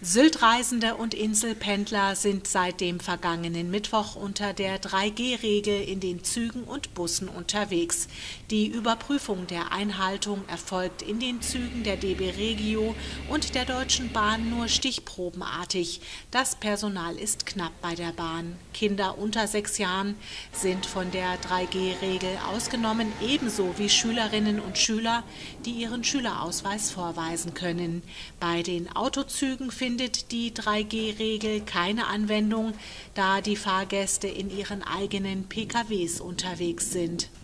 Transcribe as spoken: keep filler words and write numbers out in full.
Sylt-Reisende und Inselpendler sind seit dem vergangenen Mittwoch unter der drei G Regel in den Zügen und Bussen unterwegs. Die Überprüfung der Einhaltung erfolgt in den Zügen der D B Regio und der Deutschen Bahn nur stichprobenartig. Das Personal ist knapp bei der Bahn. Kinder unter sechs Jahren sind von der drei G Regel ausgenommen, ebenso wie Schülerinnen und Schüler, die ihren Schülerausweis vorweisen können. Bei den Autozügen findet die drei G Regel keine Anwendung, da die Fahrgäste in ihren eigenen P K Ws unterwegs sind.